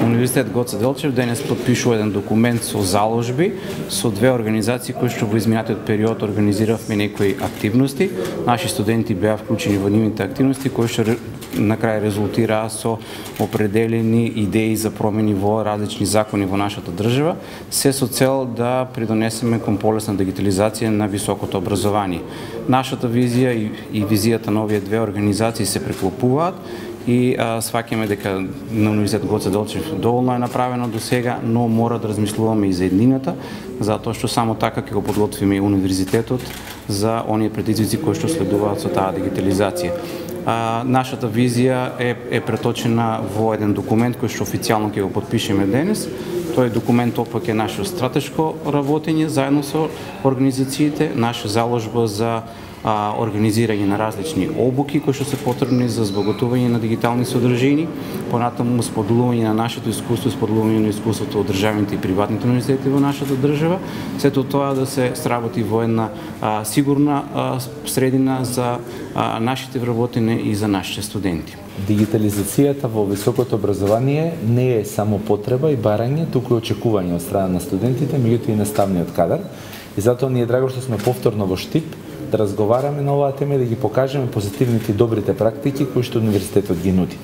Универзитет Гоце Делчев денес подпишува еден документ со заложби со две организации кои што во изминатиот период организиравме некои активности. Наши студенти беа вклучени во нивните активности кои што на крај резултираа со определени идеи за промени во различни закони во нашата држава, се со цел да придонесеме кон полесна дигитализација на високото образование. Нашата визија и визијата на овие две организации се преклопуваат и сваќаме дека на Универзитет Гоце Делчев доволно е направено до сега, но мора да размислуваме и за еднината, затоа што само така ќе го подготвиме и универзитетот за оние предизвици кои што следуваат со таа дигитализација. Нашата визија е преточена во еден документ кој што официјално ќе го подпишеме денес. Тој документ опак е наше стратешко работење заедно со организациите, наша заложба за организирање на различни обуки кои што се потребни за збогатување на дигитални содржини, понатаму споделување на нашето искуство, споделување на искуството од државните и приватните универзитети во нашата држава, сето тоа да се сработи во една сигурна средина за нашите вработене и за нашите студенти. Дигитализацијата во високото образование не е само потреба и барање, туку и очекување од страна на студентите, меѓутоа и наставниот кадар. И затоа ни е драго што сме повторно во Штип да разговараме на оваа тема и да ги покажеме позитивните и добрите практики кои што универзитетот ги нуди.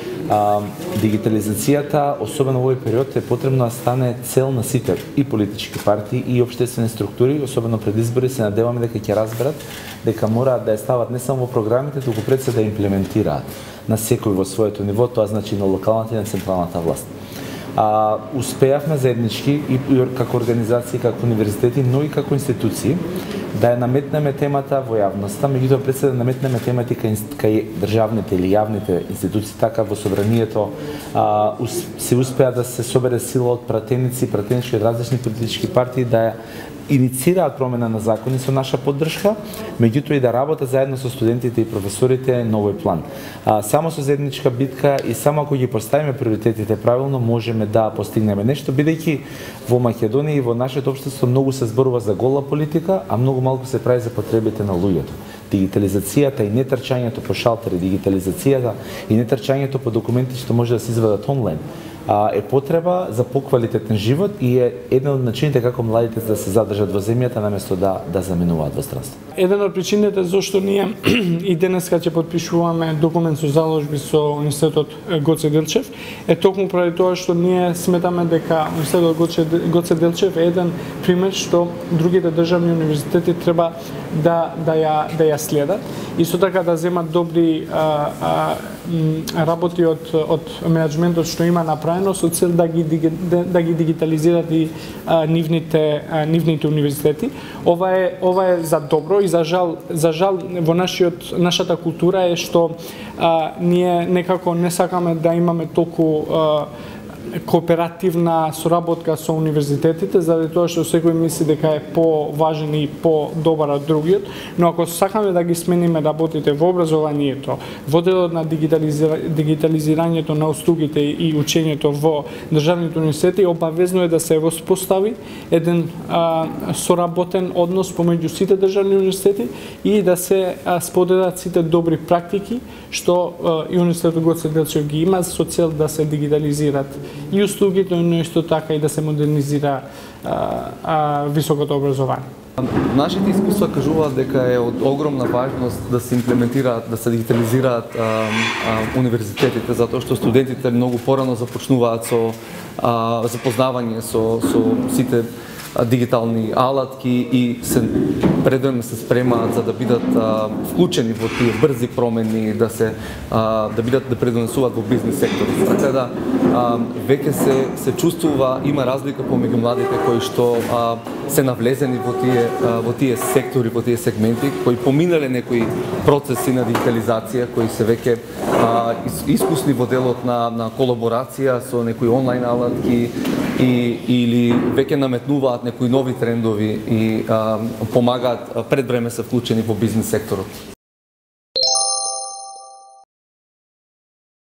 Дигитализацијата, особено во овој период, е потребно да стане цел на сите и политички партии и општествени структури, особено пред избори. Се надеваме дека ќе разберат дека мораат да ја стават не само во програмите, туку пред се да имплементираат на секој во своето ниво, тоа значи на локалната и на централната власт. Успеавме заеднички и како организации, како универзитети, но и како институции да ја наметнеме темата во јавноста, меѓутоа пред се да наметнеме темата кај државните или јавните институции, така во собранието се успеа да се собере сила од пратеници од различни политички партии да ја иницираат промена на закони со наша поддршка, меѓутоа и да работат заедно со студентите и професорите на овој план. Само со заедничка битка и само ако ги поставиме приоритетите правилно, можеме да постигнеме нешто, бидејќи во Македонија и во нашето општество многу се зборува за гола политика, а многу малку се прави за потребите на луѓето. Дигитализацијата и нетрчањето по шалтери, дигитализацијата и нетрчањето по документи што може да се извадат онлайн, е потреба за поквалитетен живот и е еден од начините како младите да се задржат во земјата наместо да заминуваат во странство. Еден од причините зашто ние и денеска ќе подпишуваме документ со заложби со Универзитетот Гоце Делчев е токму поради тоа што ние сметаме дека Универзитетот Гоце Делчев е еден пример што другите државни универзитети треба да ја следат. Исто така да земат добри работи од менеджментот што има направено со цел да ги дигитализират и нивните универзитети. Ова е за добро и за жал во нашата култура е што ние некако не сакаме да имаме толку кооперативна соработка со универзитетите, заради тоа што секој мисли дека е поважен и подобар од другиот, но ако сакаме да ги смениме работите во образованието, во делот на дигитализирањето на услугите и учењето во државните универзитети, обавезно е да се воспостави еден соработен однос помеѓу сите државни универзитети и да се споделат сите добри практики што и Универзитетот Гоце Делчев ги има со цел да се дигитализират и услугите, но исто така и да се модернизира високото образование. Нашите искуства кажуваат дека е од огромна важност да се имплементираат, да се дигитализираат универзитетите, затоа што студентите многу порано започнуваат со запознавање со сите дигитални алатки и предвремено се спремаат за да бидат вклучени во тие брзи промени, да предонесуваат во бизнис секторот. Така да веќе се чувствува, има разлика помеѓу младите кои што се навлезени во тие сектори, во тие сегменти, кои поминале некои процеси на дигитализација, кои се веќе искусни во делот на колаборација со некои онлайн алатки или веќе наметнуваат некои нови трендови и помагаат пред време се вклучени во бизнис секторот.